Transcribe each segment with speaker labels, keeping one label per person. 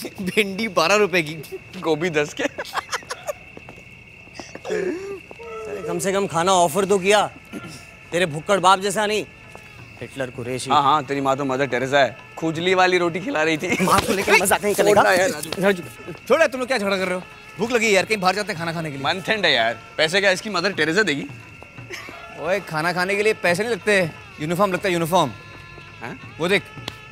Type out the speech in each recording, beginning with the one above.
Speaker 1: भिंडी 12 रुपए की, गोभी 10 के।
Speaker 2: कम से कम खाना ऑफर तो किया, तेरे भुक्कड़ बाप जैसा नहीं। हिटलर कुरैशी।
Speaker 1: हाँ हाँ, तेरी माँ तो मदर टेरेसा है, खुजली वाली रोटी खिला रही थी।
Speaker 2: माँ को लेकर मजाक नहीं करेगा।
Speaker 3: छोड़, तुम लोग क्या झगड़ा कर रहे हो? भूख लगी यार, कहीं बाहर जाते हैं खाना खाने के लिए।
Speaker 1: मंथ एंड है यार, पैसे क्या इसकी मदर टेरेसा देगी?
Speaker 3: ओए, खाना खाने के लिए पैसे नहीं लगते, यूनिफॉर्म लगता है, यूनिफॉर्म। वो देख,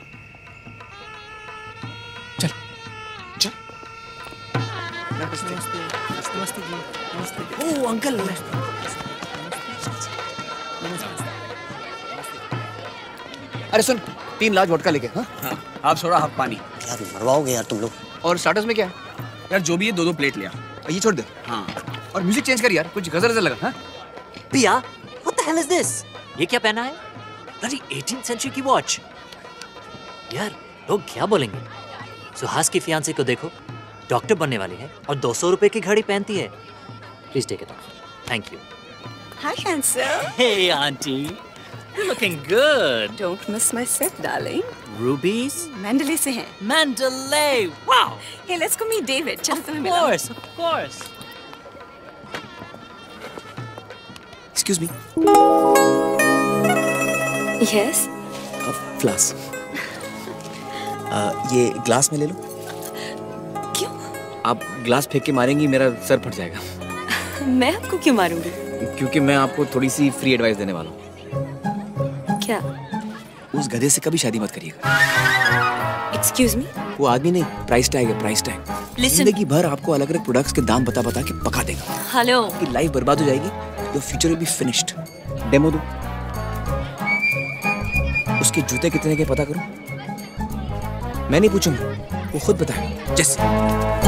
Speaker 3: चल चल।
Speaker 2: ओह अंकल,
Speaker 3: अरे सुन, 3 लार्ज वोडका लेके। हाँ,
Speaker 1: आप सोडा, हाफ पानी।
Speaker 2: यार मरवाओगे यार तुम लोग।
Speaker 3: और स्टार्टर्स में क्या है?
Speaker 1: यार जो भी है 2-2 प्लेट लिया।
Speaker 3: ये छोड़ दे।
Speaker 1: हाँ,
Speaker 3: और म्यूजिक चेंज कर यार, कुछ गजल लगा। हाँ
Speaker 4: पिया, what the hell is this? ये क्या पहना है? अरे 18th सेंचुरी की वॉच। यार लोग क्या बोलेंगे? सुहास की फियांसे को देखो, डॉक्टर बनने वाली है और 200 रुपए की घड़ी पहनती है। Please take it off. Thank you.
Speaker 5: Hi, handsome.
Speaker 4: Hey, auntie. You're looking good.
Speaker 5: Don't miss my set, darling.
Speaker 4: Rubies?
Speaker 5: Mandalay से हैं.
Speaker 4: Mandalay. Wow.
Speaker 5: Hey, let's go meet David. चल तुम्हें
Speaker 4: Of
Speaker 5: मिलाऊं.
Speaker 4: course, of course.
Speaker 3: Excuse me.
Speaker 5: Yes.
Speaker 3: फ्लास। ये glass में ले लो।
Speaker 5: क्यों?
Speaker 3: आप ग्लास फेंक के मारेंगी, मेरा सर फट जाएगा।
Speaker 5: मैं आपको क्यों मारूंगी?
Speaker 3: क्योंकि मैं आपको थोड़ी सी फ्री एडवाइस देने वाला हूँ।
Speaker 5: क्या?
Speaker 3: उस गधे से कभी शादी मत करिएगा।
Speaker 5: Excuse me?
Speaker 3: वो आदमी नहीं, प्राइस टैग है, प्राइस टैग।
Speaker 5: Listen.
Speaker 3: जिंदगी भर आपको अलग अलग प्रोडक्ट्स के दाम बता बता के पका देगा।
Speaker 5: Hello.
Speaker 3: आपकी लाइफ बर्बाद हो जाएगी। Your future will be finished. Demo दो। उसके जूते कितने के पता करो। मैं नहीं पूछूंगा, वो खुद बताए। जैसे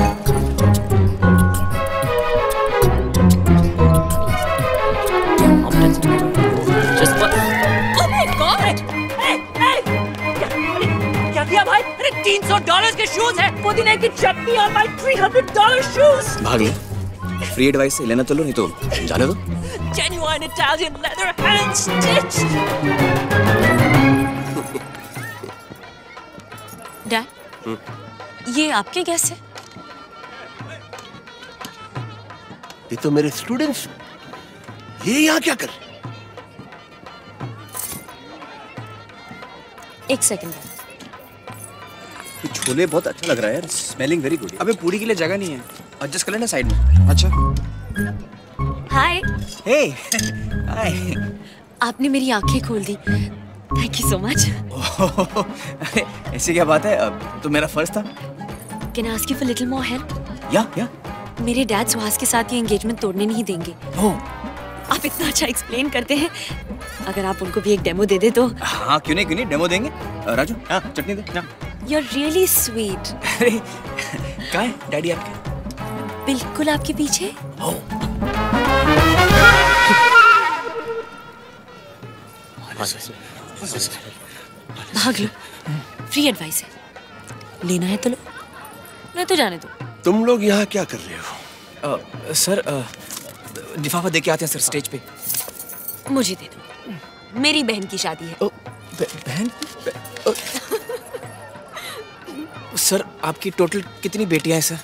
Speaker 4: क्या किया भाई? अरे $300 के शूज है, पुदीने की चटनी और माय $300 शूज।
Speaker 3: भाग ले। फ्री एडवाइस से लेना तो लो, नहीं तो जाने दो।
Speaker 4: Genuine Italian leather hand stitched.
Speaker 5: Dad, ये आपके गेस्ट है?
Speaker 6: ये तो मेरे स्टूडेंट्स। ये यहाँ क्या कर?
Speaker 5: एक सेकंड।
Speaker 3: छोले बहुत अच्छा लग रहा है यार, स्मेलिंग वेरी गुड।
Speaker 1: अबे पूरी के लिए जगह नहीं है, एडजस्ट कर लेना साइड में। अच्छा।
Speaker 5: हाय।
Speaker 3: हे, हाय।
Speaker 5: आपने मेरी आंखें खोल दी। Thank you so much.
Speaker 3: ऐसी क्या बात है, अब तो मेरा फर्ज था।
Speaker 5: Can I ask you for little more help?
Speaker 3: या
Speaker 5: मेरे डैड सुहास के साथ ये एंगेजमेंट तोड़ने नहीं देंगे। आप इतना अच्छा एक्सप्लेन करते हैं, अगर आप उनको भी एक डेमो दे दे तो।
Speaker 3: हाँ क्यों नहीं डेमो देंगे। राजू, हाँ चटनी दे।
Speaker 5: You're really sweet.
Speaker 3: अरे कहाँ है डैडी आपके?
Speaker 5: बिल्कुल आपके पीछे। भाग लो, फ्री एडवाइस है, लेना है तो लो, नहीं तो जाने दो।
Speaker 6: तुम लोग यहाँ क्या कर रहे हो?
Speaker 3: सर लिफाफा दे के आते हैं सर स्टेज पे।
Speaker 5: मुझे दे दो, मेरी बहन की शादी है।
Speaker 3: बहन? सर आपकी टोटल कितनी बेटियां हैं सर?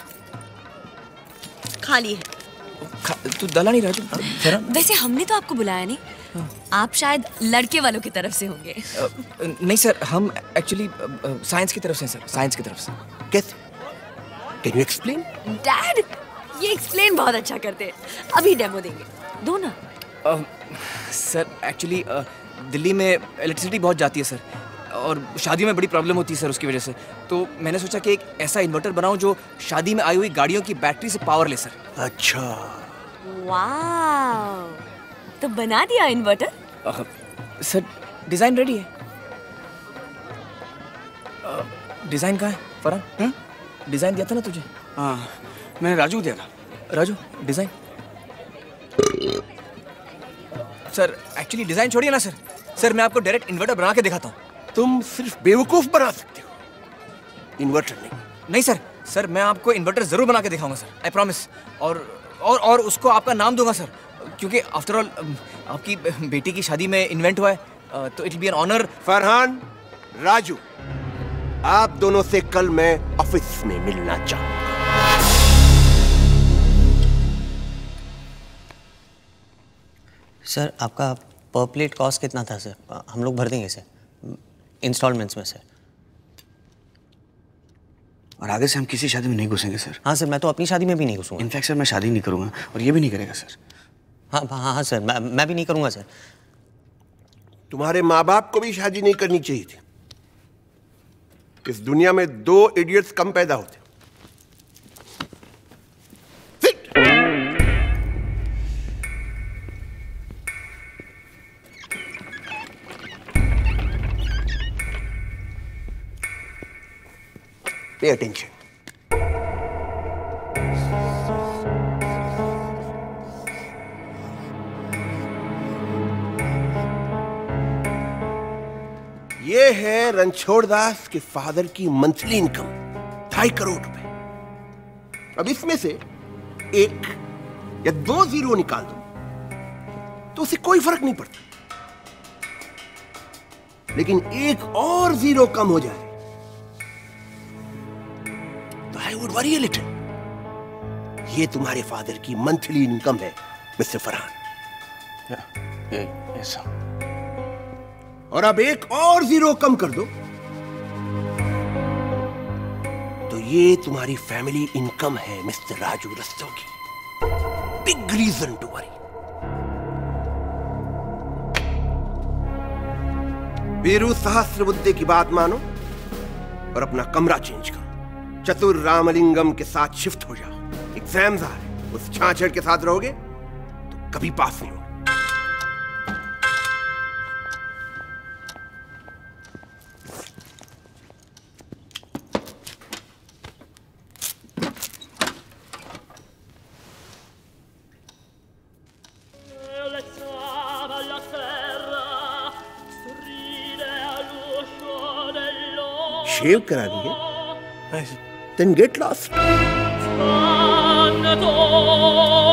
Speaker 5: खाली है।
Speaker 3: तू दला नहीं राजू जरा।
Speaker 5: वैसे हमने तो आपको बुलाया नहीं, आप शायद लड़के वालों की तरफ से होंगे।
Speaker 3: नहीं सर, हम एक्चुअली साइंस की तरफ से सर, साइंस की तरफ से।
Speaker 6: कैसे? Can you explain?
Speaker 5: डैड ये एक्सप्लेन बहुत अच्छा करते हैं, अभी डेमो देंगे, दो ना।
Speaker 3: सर एक्चुअली दिल्ली में इलेक्ट्रिसिटी बहुत जाती है सर, और शादी में बड़ी प्रॉब्लम होती है सर उसकी वजह से। तो मैंने सोचा कि एक ऐसा इन्वर्टर बनाऊं जो शादी में आई हुई गाड़ियों की बैटरी से पावर ले सर।
Speaker 6: अच्छा।
Speaker 5: वाह, तो बना दिया इन्वर्टर?
Speaker 3: सर डिजाइन रेडी है। डिजाइन कहाँ है फरहान? डिजाइन दिया था ना तुझे?
Speaker 1: हाँ मैंने राजू को दिया था।
Speaker 3: Raju design? Sir actually design छोड़िए ना सर। सर मैं आपको डायरेक्ट इन्वर्टर बना के दिखाता हूँ।
Speaker 6: तुम सिर्फ बेवकूफ बना सकते हो, इन्वर्टर नहीं।
Speaker 3: नहीं सर मैं आपको इन्वर्टर जरूर बना के दिखाऊंगा सर, आई प्रॉमिस। और उसको आपका नाम दूंगा सर, क्योंकि आफ्टर ऑल आपकी बेटी की शादी में इन्वेंट हुआ है, तो it will be an honour.
Speaker 6: Farhan, Raju, आप दोनों से कल मैं ऑफिस में मिलना चाहूंगा।
Speaker 2: सर आपका पर प्लेट कॉस्ट कितना था सर? हम लोग भर देंगे सर, इंस्टॉलमेंट्स में सर।
Speaker 3: और आगे से हम किसी शादी में नहीं घुसेंगे सर।
Speaker 2: हाँ सर, मैं तो अपनी शादी में भी नहीं घुसूंगा।
Speaker 3: इनफैक्ट सर मैं शादी नहीं करूंगा और ये भी नहीं करेगा सर।
Speaker 2: हाँ हाँ हाँ सर, मैं भी नहीं करूंगा सर।
Speaker 6: तुम्हारे माँ बाप को भी शादी नहीं करनी चाहिए थी। इस दुनिया में 2 इडियट्स कम पैदा होते। Pay attention. ये है रणछोड़ दास के फादर की मंथली इनकम 2.5 करोड़ रुपए। अब इसमें से 1 या 2 जीरो निकाल दो तो उसे कोई फर्क नहीं पड़ता, लेकिन 1 और जीरो कम हो जाए तो I would worry a little. ये तुम्हारे फादर की मंथली इनकम है मिस्टर फरहान।
Speaker 3: Yes sir.
Speaker 6: और अब 1 और जीरो कम कर दो तो ये तुम्हारी फैमिली इनकम है mister Raju Rastogi. Big reason to worry. Viru Sahasrabuddhe की बात मानो और अपना कमरा चेंज करो। चतुर रामलिंगम के साथ शिफ्ट हो जाओ। एग्जाम्स आ रहे, उस छाछड़ के साथ रहोगे तो कभी पास नहीं हो। शेव करा दिए? Then get lost.